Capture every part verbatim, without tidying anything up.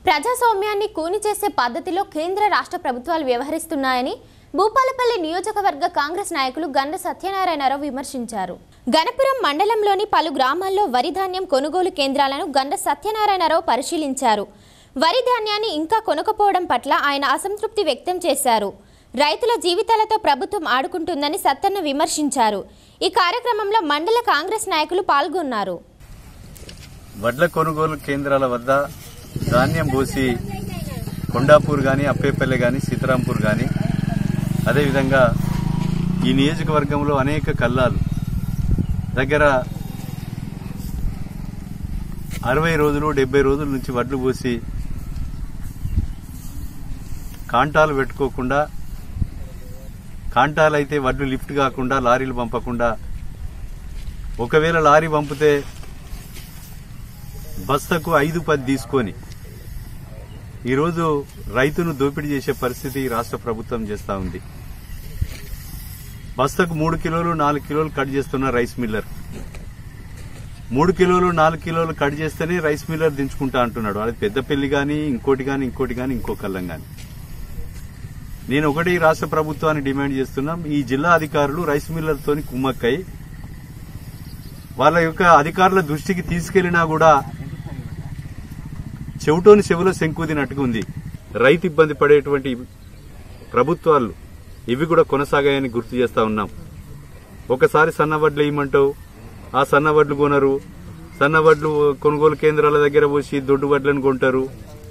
ప్రజాస్వామ్యాన్ని కూని చేసే పద్ధతిలో కేంద్ర రాష్ట్ర ప్రభుత్వాలు వ్యవహరిస్తున్నాయని భూపాలపల్లి నియోజకవర్గ కాంగ్రెస్ నాయకులు గండ సత్యనారాయణరావు విమర్శించారు. గణపురం మండలంలోని పలు గ్రామాల్లో వరి ధాన్యం కొనుగోలు కేంద్రాలను గండ సత్యనారాయణరావు పరిశీలించారు. వరి ధాన్యాన్ని ఇంకా కొనకపోవడం పట్ల ఆయన అసంతృప్తి వ్యక్తం చేశారు. రైతుల జీవితాలతో ప్రభుత్వం ఆడుకుంటుందని సత్తన్న విమర్శించారు. ఈ కార్యక్రమంలో మండల కాంగ్రెస్ నాయకులు పాల్గొన్నారు. వడ్ల కొనుగోలు కేంద్రాల వద్ద ధాన్యం పోసి కొండాపూర్ గాని అప్పేపల్లె గాని సీతారాంపూర్ గాని అదేవిధంగా ఈ నియోజకవర్గంలో అనేక కల్లాలు దగ్గర అరవై రోజులు డెబ్బై రోజుల నుంచి వడ్లు పోసి కాంటాలు పెట్టుకోకుండా, కాంటాలు అయితే వడ్లు లిఫ్ట్ కాకుండా లారీలు పంపకుండా, ఒకవేళ లారీ పంపితే బస్తకు ఐదు పది తీసుకొని ఈరోజు రైతును దోపిడీ చేసే పరిస్థితి రాష్ట్ర ప్రభుత్వం చేస్తా ఉంది. బస్తకు మూడు కిలోలు నాలుగు కిలోలు కట్ చేస్తున్న రైస్ మిల్లర్, మూడు కిలోలు నాలుగు కిలోలు కట్ చేస్తేనే రైస్ మిల్లర్ దించుకుంటా అంటున్నాడు. అది పెద్దపల్లి గాని ఇంకోటి గాని ఇంకోటి గాని ఇంకో కల్లం గాని. నేను ఒకటి రాష్ట్ర ప్రభుత్వాన్ని డిమాండ్ చేస్తున్నాం, ఈ జిల్లా అధికారులు రైస్ మిల్లర్తోని కుమ్మక్కై వాళ్ళ యొక్క అధికారుల దృష్టికి తీసుకెళ్లినా కూడా చెవిటోని చెవిలో శంకుదినట్టుగా ఉంది. రైతు ఇబ్బంది పడేటువంటి ప్రభుత్వాలు ఇవి కూడా కొనసాగాయని గుర్తు చేస్తా ఉన్నాం. ఒకసారి సన్నవడ్లు ఇవ్వమంటావు, ఆ సన్నవడ్లు కొనరు. సన్నవడ్లు కొనుగోలు కేంద్రాల దగ్గర పోసి దొడ్డు వడ్లను కొంటారు.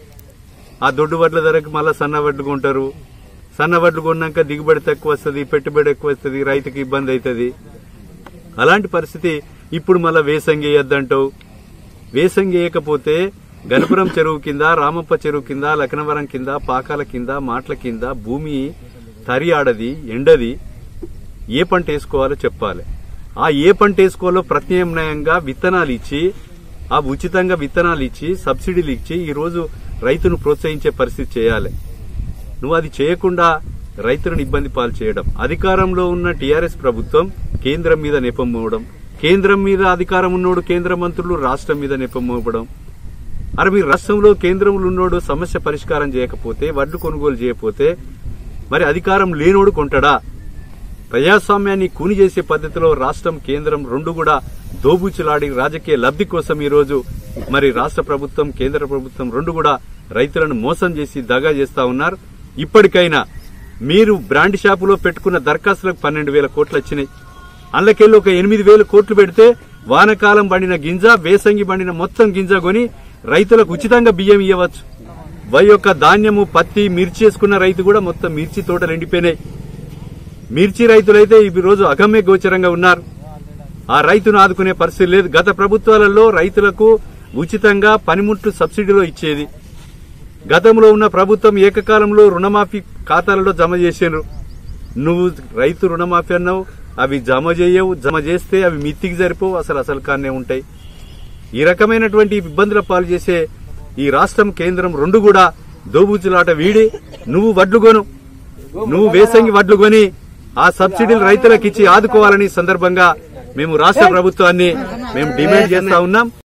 ఆ దొడ్డు వడ్ల ధరకు మళ్ళా సన్నవడ్లు కొంటారు. సన్నవడ్లు కొన్నాక దిగుబడి తక్కువ వస్తుంది, పెట్టుబడి ఎక్కువ వస్తుంది, రైతుకి ఇబ్బంది అవుతుంది. అలాంటి పరిస్థితి ఇప్పుడు మళ్ళా వేసంగి వేయద్దంటావు. వేసంగి వేయకపోతే గణపురం చెరువు కింద, రామప్ప చెరువు కింద, లక్నవరం కింద, పాకాల కింద, మాటల కింద భూమి తరి ఆడది, ఎండది. ఏ పంట వేసుకోవాలో చెప్పాలి. ఆ ఏ పంట వేసుకోవాలో ప్రత్యామ్నాయంగా విత్తనాలు ఇచ్చి, ఆ ఉచితంగా విత్తనాలు ఇచ్చి, సబ్సిడీలు ఇచ్చి ఈరోజు రైతును ప్రోత్సహించే పరిస్థితి చేయాలి. నువ్వు అది చేయకుండా రైతులను ఇబ్బంది పాలు చేయడం. అధికారంలో ఉన్న టీఆర్ఎస్ ప్రభుత్వం కేంద్రం మీద నెపం మోవడం, కేంద్రం మీద అధికారం ఉన్నోడు కేంద్ర మంత్రులు రాష్ట్రం మీద నెపం మోపడం. అరే మీరు రాష్ట్రంలో కేంద్రంలో ఉన్నోడు సమస్య పరిష్కారం చేయకపోతే, వడ్లు కొనుగోలు చేయకపోతే మరి అధికారం లేనోడు కొంటాడా? ప్రజాస్వామ్యాన్ని కూని చేసే పద్ధతిలో రాష్ట్రం కేంద్రం రెండు కూడా దోబూచులాడి రాజకీయ లబ్ది కోసం ఈరోజు మరి రాష్ట్ర ప్రభుత్వం కేంద్ర ప్రభుత్వం రెండు కూడా రైతులను మోసం చేసి దగా చేస్తా ఉన్నారు. ఇప్పటికైనా మీరు బ్రాండ్ షాపులో పెట్టుకున్న దరఖాస్తులకు పన్నెండు వేల కోట్లు వచ్చినాయి. అందులోకెళ్ళి ఒక ఎనిమిది వేల కోట్లు పెడితే వానకాలం పండిన గింజ, వేసంగి పండిన మొత్తం గింజ కొని రైతులకు ఉచితంగా బియ్యం ఇవ్వచ్చు. వై యొక్క ధాన్యము, పత్తి, మిర్చి వేసుకున్న రైతు కూడా మొత్తం మిర్చి తోటలు ఎండిపోయినాయి. మిర్చి రైతులైతే ఈ రోజు అగమ్య గోచరంగా ఉన్నారు. ఆ రైతును ఆదుకునే పరిస్థితి లేదు. గత ప్రభుత్వాలలో రైతులకు ఉచితంగా పనిముట్లు సబ్సిడీలో ఇచ్చేది. గతంలో ఉన్న ప్రభుత్వం ఏకకాలంలో రుణమాఫీ ఖాతాలలో జమ చేసేరు. నువ్వు రైతు రుణమాఫీ అన్నావు, అవి జమ చేయవు. జమ చేస్తే అవి మిత్తికి సరిపోవు, అసలు అసలు కానే ఉంటాయి. ఈ రకమైనటువంటి ఇబ్బందుల పాలు చేసే ఈ రాష్ట్రం కేంద్రం రెండు కూడా దోబూచులాట వీడి నువ్వు వడ్లు కొను, నువ్వు వేసంగి వడ్లు కొని ఆ సబ్సిడీలు రైతులకు ఇచ్చి ఆదుకోవాలని సందర్భంగా మేము రాష్ట్ర ప్రభుత్వాన్ని మేము డిమాండ్ చేస్తా ఉన్నాం.